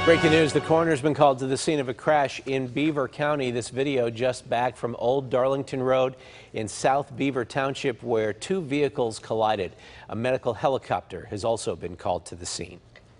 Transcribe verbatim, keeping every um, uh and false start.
Breaking news, the coroner's been called to the scene of a crash in Beaver County. This video just back from Old Darlington Road in South Beaver Township, where two vehicles collided. A medical helicopter has also been called to the scene.